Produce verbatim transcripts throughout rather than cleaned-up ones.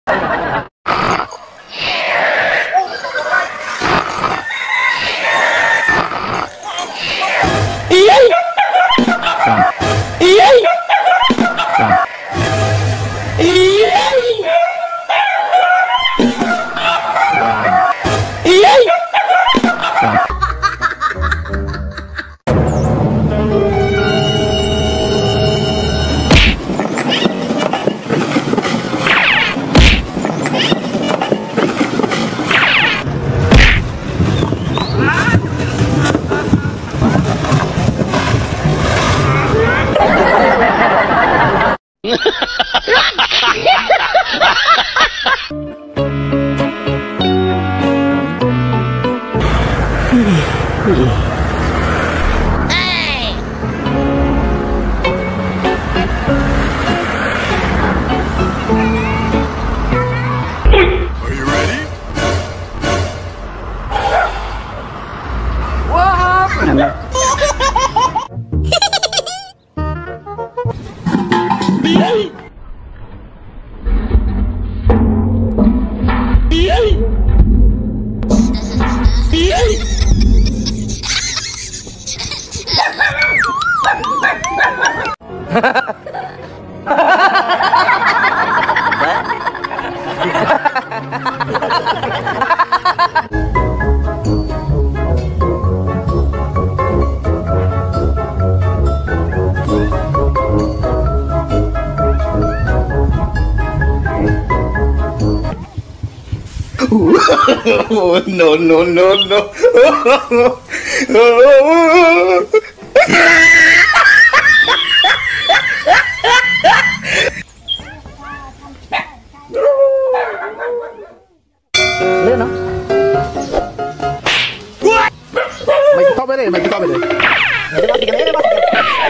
Oh, no, no, no, no. Lên nó. Mày cứ to bên đây, mày cứ to bên đây. Để nó đi cái đấy đấy bác.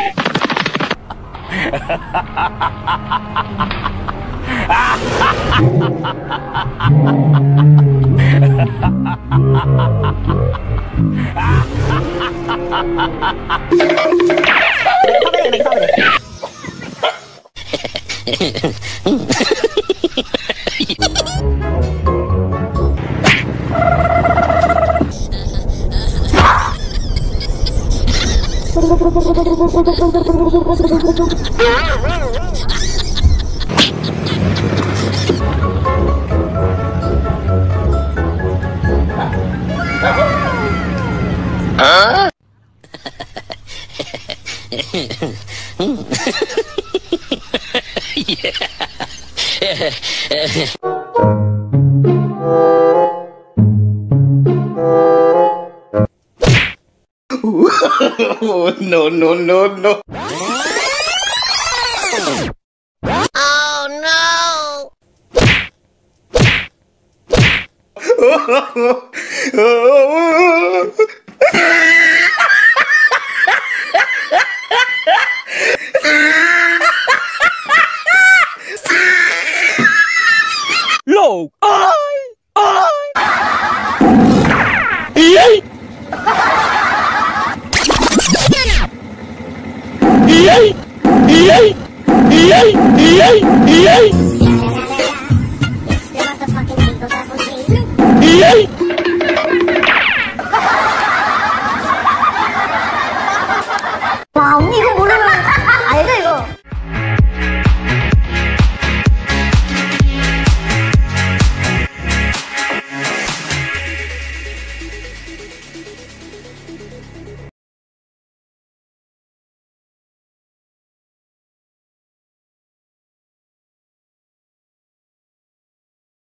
Hah? Oh, no, no, no, no. Oh no! Lô ơi ơi Ý ấy Ý ấy Ý ấy Ý ấy Ý ấy Ý ấy Ý ấy